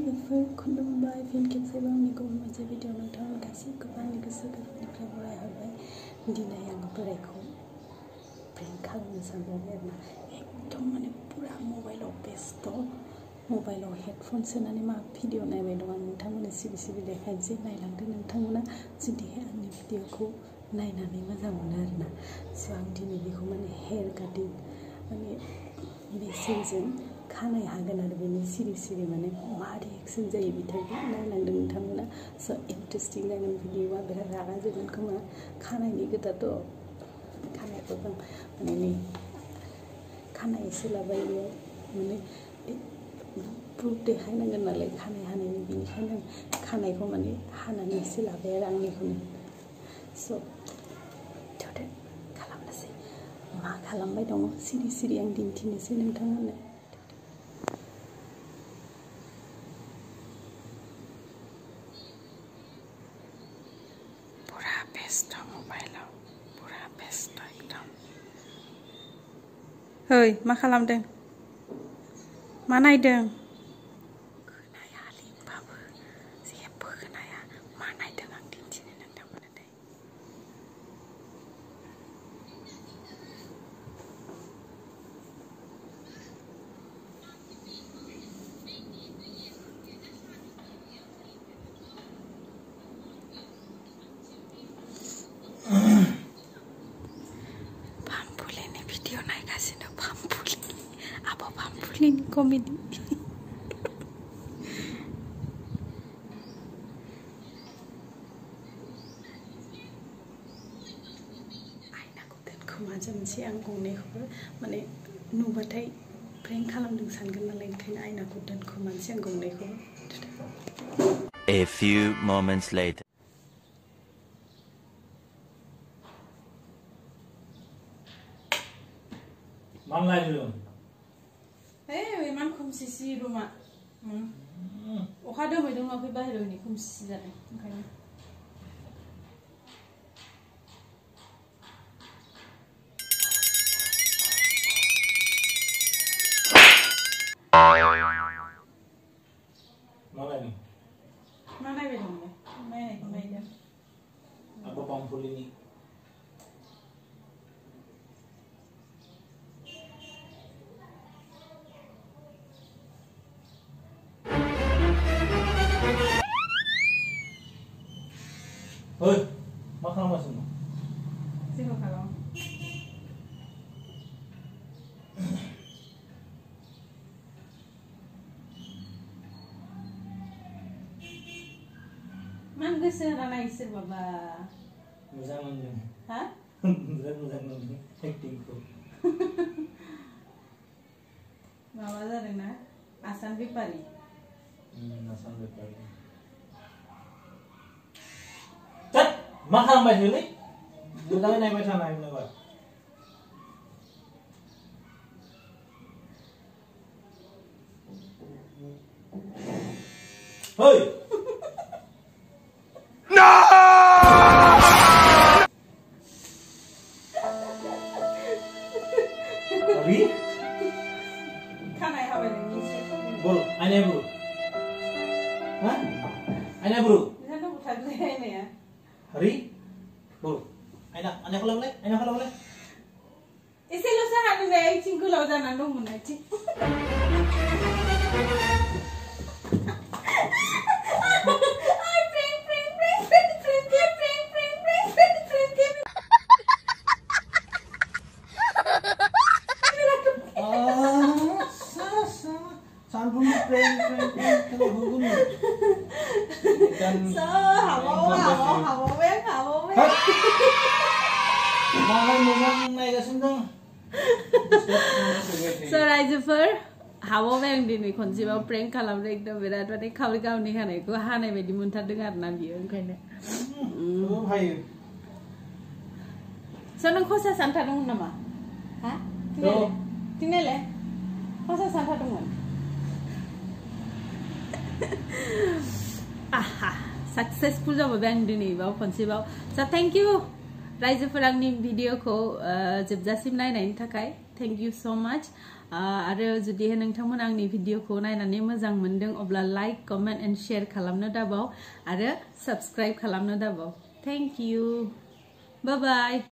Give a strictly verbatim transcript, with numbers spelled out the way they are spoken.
लोगोफोर खुलुमबाय फिन खेबसेबाव आंनि गुबुन मोनसे भिडिअ नोंथांमोन गासैखौबो आंनि गोसो गोरबोनिफ्राय बरायहरबाय। दिनै आङो बोरायखौ प्रेंक खालामनो सानबाय आरोना एकदम माने पुरा मबाइलाव बेस्थ मबाइलाव हेडफन सोनानै मा भिडिअ नायबाय दं आं नोंथांमोननो सिरि सिरि देखायनोसै नायलांदो नोंथांमोना जुदिहाय आंनि भिडिअखौ नायनानै मोजां मोनो आरोना स' आं दिनै बेखौ माने हेयार काटिं माने मेसिनजों खानाय हागोन आरो बेनि सिरि सिरि माने मा रिएक्सन जायो बिथांखौ नायलांदों नोंथांमोना स' इन्टारेस्टिं जागोन भिडिअआ बिराद रागा जोगोन खोमा खानायनि खोथाथ' खानायखौ जों माने नै खानाय सोलाबाय बेयाव माने प्रुफ देखायनांगोन नालाय खानाय हानायनि बेनिखायनो खानायखौ माने हानानैसो लाबाय आरो आंनिखौनो स' थौदो खालामनोसै मा खालामबाय दङ सिरि सिरि आं दिन्थिनोसै नोंथांमोननो। पुरा बेस्थ मबाइलाव पुरा बेस्थ एकदम। ओइ मा खालामदों मा नायदों? खोनाया लिंबाबो जेबो खोनाया मा नायदों आं दिन्थिनो नोंथांमोननो दे। Pampulinनि भिडिअ नायगासिनो पाम्पुलिन आब' पाम्पुलिननि कमेडि आयनाखौ दोनखोमाजोबनोसै आं गंनैखौबो माने नुबाथाय प्रेंक खालामदों सानगोन नालाय ओंखायनो आयनाखौ दोनखोमानोसै आं गंनैखौबो। A few moments later. Mana lagi lu? Eh, memang kumsisi rumah. Hmm. Oh, ada mau dong aku bahaya ni kumsisi jadi. Makanya. Mana ni? Mana ni dong ya? Mana ni? Mana ni? Apa pampulin ni? Hei, makan apa semua? Siapa kalau? Mana seorang naisir baba? Muzang muzang. Hah? Muzang muzang muzang. Acting ko. Mama dah na? Asan bipari. Hmm, asan bipari. Tat, makan apa sih ni? Muzang ni macam mana ni buat? Hei. Hari? Kanai apa ni? Bro, ayah bro. Hah? Ayah bro. Bisa tu bukan saya ni ya? Hari? Bro, ayah, ayah kalau boleh, ayah kalau boleh. Isi lo sah anu saya cinggu lo jangan dong mana cing. Ay prank prank prank prank prank prank prank prank prank prank prank. Ah, sah sah. Sampai prank prank prank kalau hukum. So, hawa hawa hawa weng hawa weng. Mana muzang naik ke sini? So रायजोफोर हावा बें दिनै खनसेबाव प्रेंक खालामदों एकदम बिराद माने खावरि गावनि खानायखौ हानाय बायदि मोनथारदों आरोना बियो ओंखायनो Oh, hai. So नों खसा सानथा दंमोन नामा? हा? Dong. Tinggal खसा सानथा दंमोन? आहा सक्सेसफुल जाबाय आं दिनै बाव खनसेबाव स' थेंक इउ रायजोफोर आंनि भिडिअखौ जोबजासिम नायनायनि थाखाय थेंक इउ सो माच आरो जुदि नोंथांमोन आंनि भिडिअखौ नायनानै मोजां मोनदों अब्ला लाइक कमेन्ट एन्ड शेयार खालामनो दाबाव आरो साबस्क्राइब खालामनो दाबाव थेंक इउ बाय बाय